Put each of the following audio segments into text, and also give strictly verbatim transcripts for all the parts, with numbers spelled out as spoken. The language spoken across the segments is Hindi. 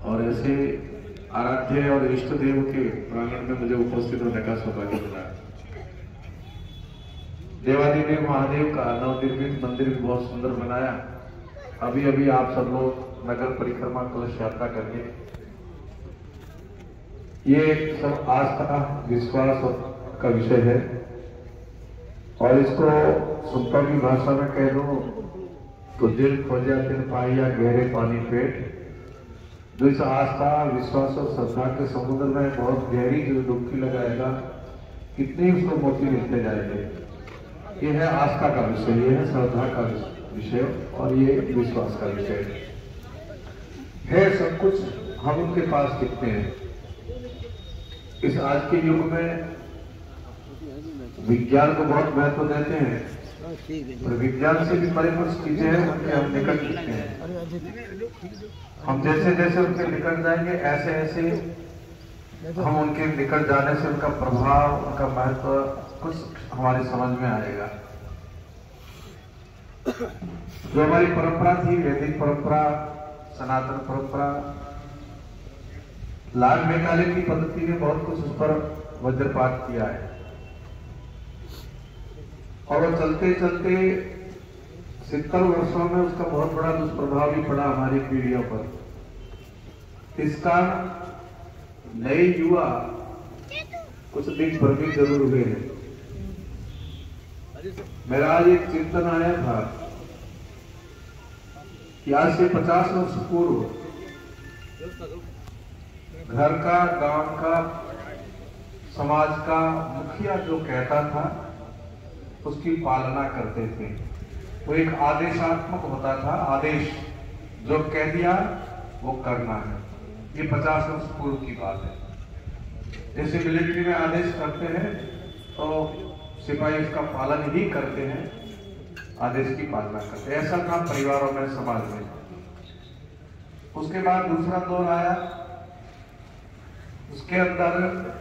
और ऐसे आराध्य और इष्ट देव के प्रांगण में मुझे उपस्थित होने का सौभाग्य मिला। देवादिदेव महादेव का नवनिर्मित मंदिर भी बहुत सुंदर बनाया। अभी अभी आप सब लोग नगर परिक्रमा कलश यात्रा करके, ये सब आस्था विश्वास का विषय है और इसको संपर्क भाषा में कह दो तो दिल खोजा फिर पाइया गहरे पानी पेट। जो इस आस्था विश्वास और श्रद्धा के समुद्र में बहुत गहरी जो डुबकी लगाएगा, कितने उसको मोती मिलते जाएंगे। ये है आस्था का विषय, ये है श्रद्धा का विषय और ये विश्वास का विषय है। सब कुछ हम उनके पास कितने हैं। इस आज के युग में विज्ञान को बहुत महत्व देते हैं, पर विज्ञान से भी बड़ी कुछ चीजें हैं उनके हम निकट दिखते हैं। हम जैसे जैसे उनके निकट जाएंगे ऐसे ऐसे हम उनके निकट जाने से उनका प्रभाव, उनका महत्व कुछ हमारी समझ में आएगा। जो हमारी परंपरा थी, वैदिक परंपरा, सनातन परंपरा, लाल मेघालय की पद्धति ने बहुत कुछ उस पर वज्रपात किया है और वो चलते चलते सत्तर वर्षों में उसका बहुत बड़ा दुष्प्रभाव भी पड़ा हमारी पीढ़ियों पर। इसका नए युवा कुछ दिन भ्रमित जरूर हुए हैं। मेरा आज एक चिंतन आया था कि आज से पचास वर्ष पूर्व घर का, गांव का, समाज का मुखिया जो कहता था उसकी पालना करते थे। वो एक आदेशात्मक होता था, आदेश जो कह दिया वो करना है। ये पचास वर्ष पूर्व की बात है। जैसे मिलिट्री में आदेश करते हैं तो सिपाही उसका पालन ही करते हैं, आदेश की पालना करते हैं। ऐसा था परिवारों में, समाज में। उसके बाद दूसरा दौर आया, उसके अंदर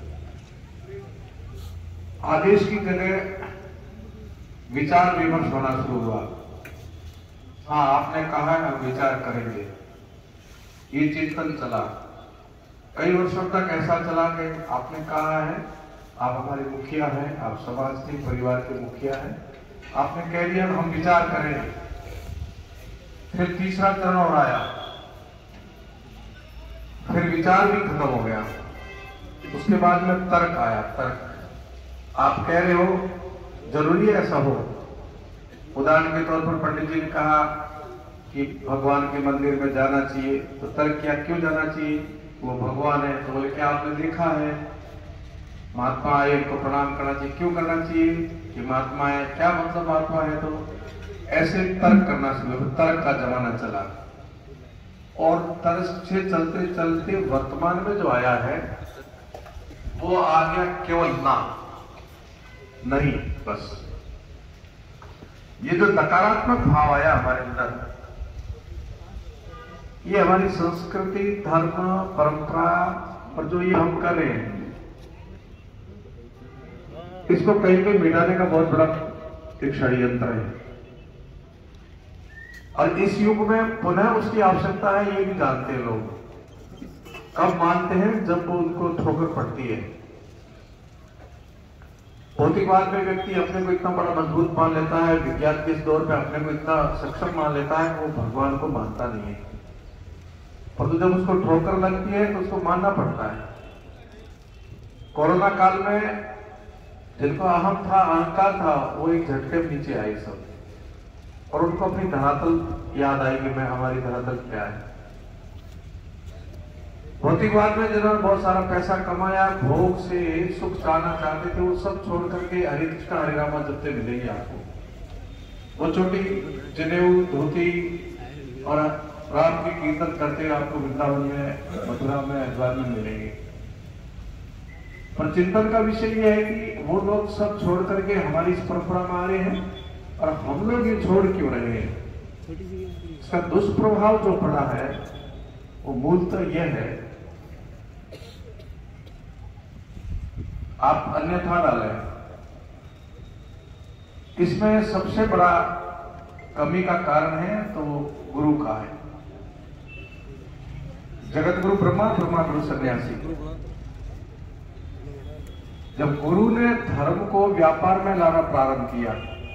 आदेश की जगह विचार विमर्श होना शुरू हुआ। हाँ, आपने कहा है हम विचार करेंगे, ये चिंतन चला। कई वर्षों तक ऐसा चला कि आपने कहा है, आप हमारे मुखिया हैं, आप समाज के परिवार के मुखिया हैं, आपने कह दिया हम विचार करेंगे। फिर तीसरा चरण और आया, फिर विचार भी खत्म हो गया। उसके बाद में तर्क आया। तर्क, आप कह रहे हो, जरूरी है ऐसा हो। उदाहरण के तौर पर पंडित जी ने कहा कि भगवान के मंदिर में जाना चाहिए, तो तर्क किया क्यों जाना चाहिए, वो भगवान है। तो बोले क्या आपने देखा है महात्मा आए उनको प्रणाम करना चाहिए, क्यों करना चाहिए कि महात्मा है, क्या मतलब महात्मा है। तो ऐसे तर्क करना शुरू, तर्क का जमाना चला और तर्क से चलते चलते वर्तमान में जो आया है वो आ गया केवल ना, नहीं, बस। ये जो नकारात्मक भाव आया हमारे अंदर, ये हमारी संस्कृति, धर्म, परंपरा और जो ये हम कर रहे हैं, इसको कहीं कहीं मिटाने का बहुत बड़ा एक षड्यंत्र है। और इस युग में पुनः उसकी आवश्यकता है, ये भी जानते हैं लोग। कब मानते हैं, जब वो उनको ठोकर पड़ती है। भौतिकवाद में व्यक्ति अपने को इतना बड़ा मजबूत मान लेता है, विज्ञान के इस दौर पे अपने को इतना सक्षम मान लेता है, वो भगवान को मानता नहीं है। परंतु जब उसको ठोकर लगती है तो उसको मानना पड़ता है। कोरोना काल में जिनको अहम था, अहंकार था, वो एक झटके में नीचे आए सब, और उनको अपनी धरातल याद आई कि मैं, हमारी धरातल क्या है। भौतिकवाद में जिन्होंने बहुत सारा पैसा कमाया, भोग से सुख चाहना चाहते थे, वो सब छोड़ करके हरे कृष्ण हरे रामा जपते मिलेंगे आपको। वो छोटी जनेऊ, धोती और रात की कीर्तन करते आपको वृंदावन में, मथुरा में, हरिद्वार में मिलेंगे। पर चिंतन का विषय यह है कि वो लोग सब छोड़ करके हमारी इस परंपरा में आ रहे हैं और हम लोग ये छोड़ क्यों रहे हैं। इसका दुष्प्रभाव जो पड़ा है वो मूलतः यह है, आप अन्यथा डालें। इसमें सबसे बड़ा कमी का कारण है तो गुरु का है। जगत गुरु ब्रह्मा, ब्रह्मा गुरु सन्यासी। जब गुरु ने धर्म को व्यापार में लाना प्रारंभ किया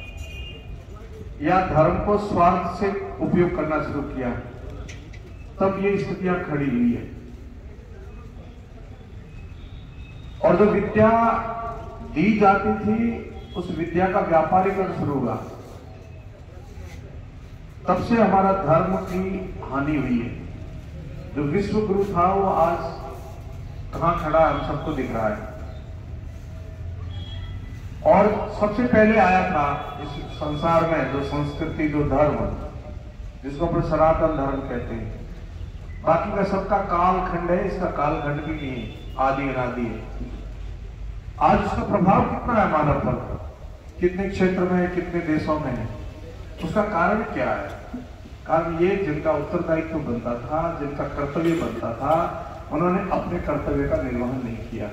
या धर्म को स्वार्थ से उपयोग करना शुरू किया, तब ये स्थितियां खड़ी हुई है। और जो विद्या दी जाती थी, उस विद्या का व्यापारीकरण शुरू हुआ। तब से हमारा धर्म की हानि हुई है। जो विश्व गुरु था वो आज कहां खड़ा है, हम सबको दिख रहा है। और सबसे पहले आया था इस संसार में जो संस्कृति, जो धर्म, जिसको अपन सनातन धर्म कहते हैं। बाकी का सबका कालखंड है, इसका कालखंड भी नहीं है, आदि अनादि है। आज उसका प्रभाव कितना है मानव पर, कितने क्षेत्र में, कितने देशों में है, उसका कारण क्या है? कारण ये जिनका उत्तरदायित्व बनता था, जिनका कर्तव्य बनता था, उन्होंने अपने कर्तव्य का निर्वहन नहीं किया।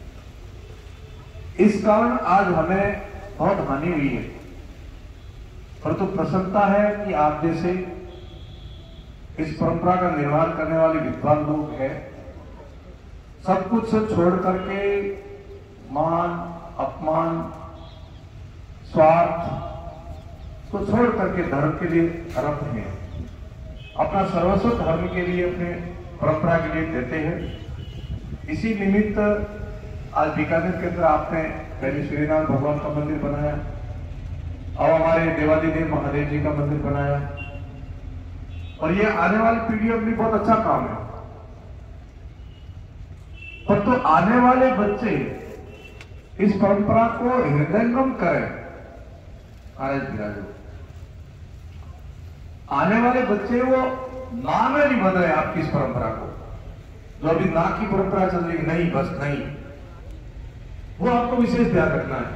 इस कारण आज हमें बहुत हानि हुई है। परंतु तो प्रसन्नता है कि आप जैसे इस परंपरा का निर्वहन करने वाले विद्वान लोग हैं, सब कुछ छोड़ करके मान, अपमान, स्वार्थ को छोड़ करके धर्म के लिए रत हैं, अपना सर्वस्व धर्म के लिए, अपने परंपरा के लिए देते हैं। इसी निमित्त आज बीकानेर के अंदर आपने पहले श्रीनाथ भगवान का मंदिर बनाया, और हमारे देवादिदेव महादेव जी का मंदिर बनाया, और ये आने वाली पीढ़ियों के लिए बहुत अच्छा काम है। पर तो आने वाले बच्चे इस परंपरा को हृदयंगम करें। महाराज विराजो, आने वाले बच्चे वो नाम में नहीं बन रहे आपकी इस परंपरा को, जो अभी नाक की परंपरा चल रही, नहीं बस नहीं, वो आपको विशेष ध्यान रखना है।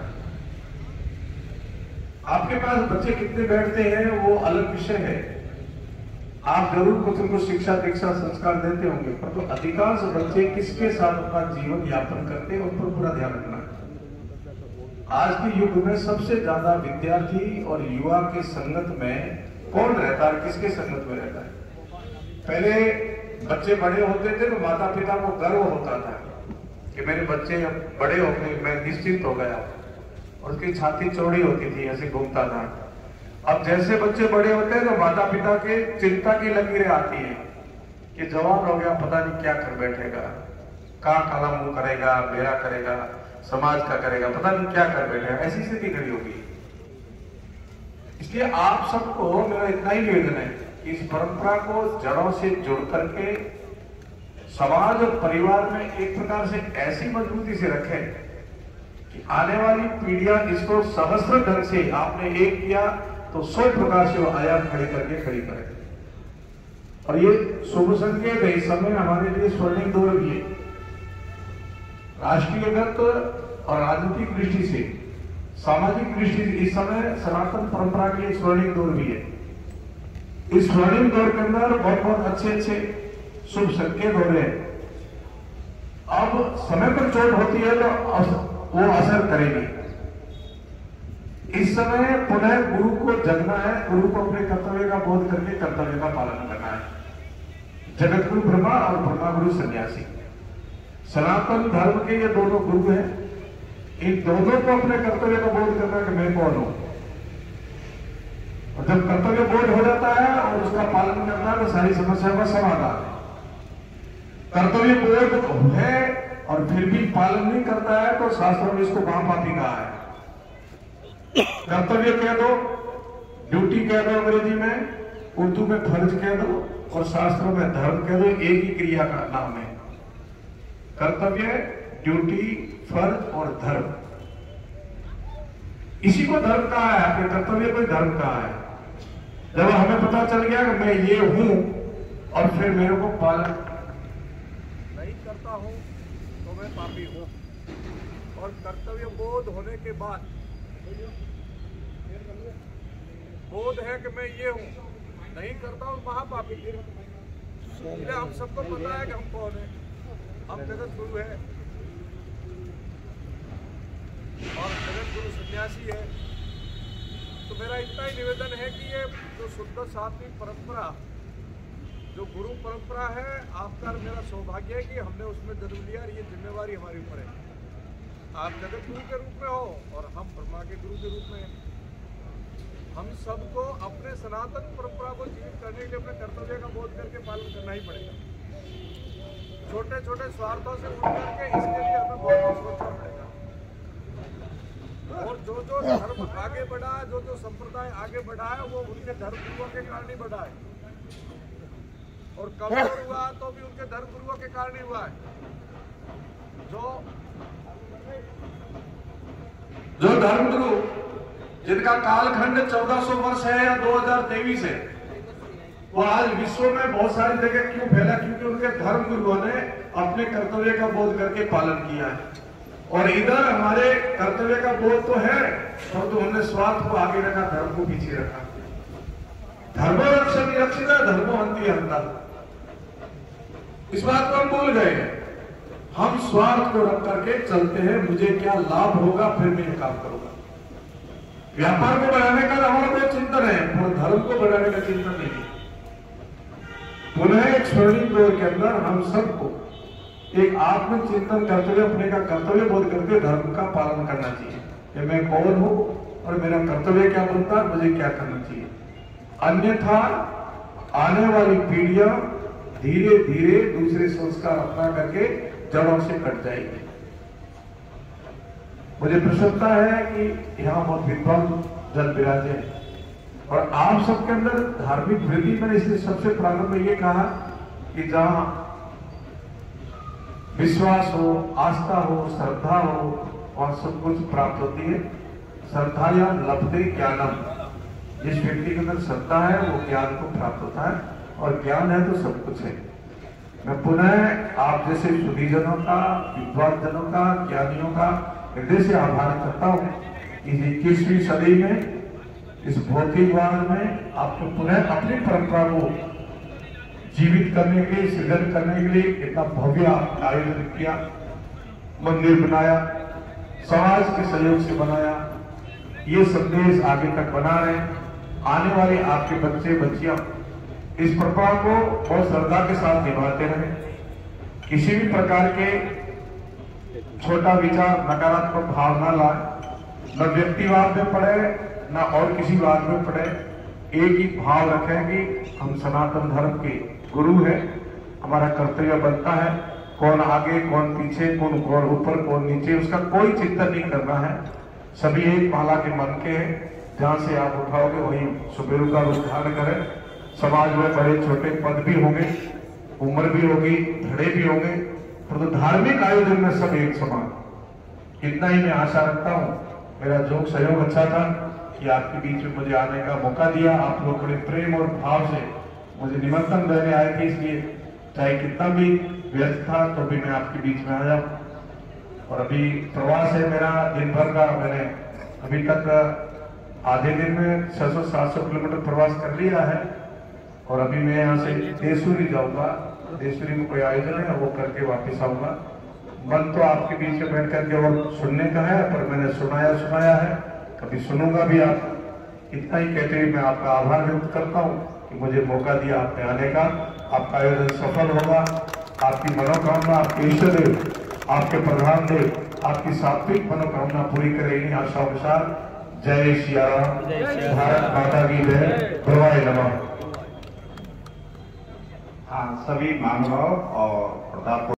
आपके पास बच्चे कितने बैठते हैं वो अलग विषय है, आप जरूर कुछ उनको शिक्षा दीक्षा संस्कार देते होंगे, पर तो अधिकांश बच्चे किसके साथ अपना जीवन यापन करते हैं उन पर पूरा ध्यान रखना है। आज के युग में सबसे ज्यादा विद्यार्थी और युवा के संगत में कौन रहता है, किसके संगत में रहता है? पहले बच्चे बड़े होते थे तो माता पिता को गर्व होता था कि मेरे बच्चे बड़े हो गए, मैं निश्चिंत हो गया, और उसकी छाती चौड़ी होती थी, ऐसे घूमता था। अब जैसे बच्चे बड़े होते हैं तो माता पिता के चिंता की लकीरें आती है कि जवान हो गया, पता नहीं क्या कर बैठेगा, कहाँ काला मुंह करेगा, मेरा करेगा, समाज का करेगा, पता नहीं क्या कर बैठेगा, ऐसी स्थिति खड़ी होगी। इसलिए आप सबको मेरा इतना ही निवेदन है कि इस परंपरा को जड़ों से जुड़ करके समाज और परिवार में एक प्रकार से ऐसी मजबूती से रखें कि आने वाली पीढ़ियां इसको सहस्त्र ढंग से, आपने एक किया तो सौ प्रकार से वो आयाम खड़े करके खड़ी करें। और ये शुभ संकेत है, इस समय हमारे लिए स्वर्णिम दौर भी है। राष्ट्रीयगत और राजनीतिक दृष्टि से, सामाजिक दृष्टि से इस समय सनातन परंपरा के लिए स्वर्णिम दौर भी है। इस स्वर्णिम दौर के अंदर बहुत बहुत अच्छे अच्छे शुभ संकेत हो रहे हैं। अब समय पर चोट होती है तो वो असर करेगी। इस समय पुनः गुरु को जगना है, गुरु को अपने कर्तव्य का बोध करके कर्तव्य का पालन करना है। जगत गुरु ब्रह्मा और ब्रह्मा गुरु सन्यासी, सनातन धर्म के ये दोनों गुरु हैं। इन दोनों को अपने कर्तव्य का बोध करना कि मैं कौन हूं, और जब कर्तव्य बोध हो जाता है और उसका पालन करना है तो सारी समस्याओं का समाधान है। कर्तव्य बोध है और फिर भी पालन नहीं करता है तो शास्त्रों में इसको महापापी कहा है। कर्तव्य कह दो, ड्यूटी कह दो अंग्रेजी में, उर्दू में फर्ज कह दो, और शास्त्रों में धर्म कह दो, एक ही क्रिया का नाम है। कर्तव्य, ड्यूटी, फर्ज और धर्म, इसी को धर्म कहा है। आपके कर्तव्य को धर्म कहा है। जब हमें पता चल गया कि मैं ये हूं और फिर मेरे को पालन नहीं करता हूं तो मैं पापी हूं, और कर्तव्य बोध होने के बाद बोध है कि मैं ये हूं, नहीं करता हूं महापापी। इसलिए हम सबको पता है कि हम कौन है, हम जगत गुरु है और जगत गुरु सन्यासी है। तो मेरा इतना ही निवेदन है कि ये जो शुद्ध सात्विक परंपरा जो गुरु परंपरा है, आपका और मेरा सौभाग्य है कि हमने उसमें जन्म लिया और ये जिम्मेवारी हमारी ऊपर है। आप जगत गुरु के रूप में हो और हम ब्रह्मा के गुरु के रूप में हैं। हम सबको अपने सनातन परंपरा को जीवित करने के लिए अपने कर्तव्य का बोध करके पालन करना ही पड़ेगा। छोटे छोटे स्वार्थों से उठ करके इसके लिए हमें बहुत कुछ सोचना पड़ेगा। और जो जो धर्म आगे बढ़ा है, जो जो संप्रदाय आगे बढ़ा है, वो उनके धर्म गुरुओं के कारण ही बढ़ा है। और कमजोर हुआ तो भी उनके धर्म गुरुओं के कारण ही हुआ है। जो जो धर्म गुरु जिनका कालखंड चौदह सौ वर्ष है या दो हजार तेईस है, वो आज विश्व में बहुत सारी जगह क्यों फैला? क्योंकि उनके धर्म गुरुओं ने अपने कर्तव्य का बोध करके पालन किया है। और इधर हमारे कर्तव्य का बोध तो है, और तो हमने स्वार्थ को आगे रखा, धर्म को पीछे रखा। धर्मो रक्षण रक्षित है, धर्मो हंति हंता। इस बात को हम भूल गए हैं। हम स्वार्थ को रख करके चलते हैं, मुझे क्या लाभ होगा फिर मैं ये काम करूंगा। व्यापार को बढ़ाने का हमारा कोई चिंतन है, पर धर्म को बढ़ाने का चिंतन नहीं है। पुनः एक स्वर्णिम दौर के अंदर हम सबको एक आत्मचिंतन करते हुए अपने का कर्तव्य बोध करके धर्म का पालन करना चाहिए कि मैं कौन हूं और मेरा कर्तव्य क्या बनता है, मुझे क्या करना चाहिए। अन्यथा आने वाली पीढ़ियां धीरे धीरे दूसरे संस्कार अपना करके जड़ों से कट जाएगी। मुझे प्रसन्नता है कि यहाँ बहुत विद्वान जन विराजे हैं और आप सबके अंदर धार्मिक वृद्धि। मैंने इसलिए सबसे प्रारंभ में ये कहा कि जहां विश्वास हो, आस्था हो, श्रद्धा हो और सब कुछ प्राप्त होती है। श्रद्धा या लभते ज्ञानम, जिस व्यक्ति के अंदर श्रद्धा है वो ज्ञान को प्राप्त होता है, और ज्ञान है तो सब कुछ है। मैं पुनः आप जैसे सुधीजनों का, विद्वान जनों का, ज्ञानियों का हृदय से आभार करता हूँ। इस इक्कीसवीं सदी में, इस भौतिकवाद में आपको पुनः अपनी परंपरा को जीवित करने के लिए, सृजन करने के लिए इतना भव्य आयोजन किया, मंदिर बनाया, समाज के सहयोग से बनाया। ये संदेश आगे तक बना रहे। आने वाले आपके बच्चे बच्चियां इस परंपरा को बहुत श्रद्धा के साथ निभाते रहे। किसी भी प्रकार के छोटा विचार, नकारात्मक भावना लाए, न व्यक्तिवाद में पड़े न और किसी बात में पड़े। एक ही भाव रखें कि हम सनातन धर्म के गुरु है, हमारा कर्तव्य बनता है। कौन आगे, कौन पीछे, कौन कौन ऊपर, कौन नीचे, उसका कोई चिंतन नहीं करना है। सभी एक माला के मन के हैं। जहां से आप उठाओगे वही सुबेरू का रूप धारण करें। समाज में बड़े छोटे पद भी होंगे, उम्र भी होगी, धड़े भी होंगे, परंतु तो धार्मिक आयोजन में सब एक समान। इतना ही मैं आशा रखता हूँ। मेरा जोग सहयोग अच्छा था कि आपके बीच में मुझे आने का मौका दिया। आप लोग बड़े प्रेम और भाव से मुझे निमंत्रण देने आए थे, इसलिए चाहे कितना भी व्यस्त था तो भी मैं आपके बीच में आया। और अभी प्रवास है मेरा दिन भर का। मैंने अभी तक आधे दिन में छह सौ सात सौ किलोमीटर प्रवास कर लिया है और अभी मैं यहाँ से देसूरी जाऊंगा। देसूरी में कोई आयोजन है, वो करके वापस आऊंगा। मन तो आपके बीच में बैठ करके और सुनने का है, पर मैंने सुनाया सुनाया है, कभी सुनूंगा भी। आप इतना ही कहते हुए मैं आपका आभार व्यक्त करता हूँ कि मुझे मौका दिया आपने आने का। आपका आयोजन सफल होगा। आपकी मनोकामना, आपके ईश्वर देव, आपके प्रधान देव आपकी सात्विक मनोकामना पूरी करेगी आशा अनुसार। जय सिया राम, भारत माता की जय, भगवान नमः। हाँ, सभी महानुभाव और प्रताप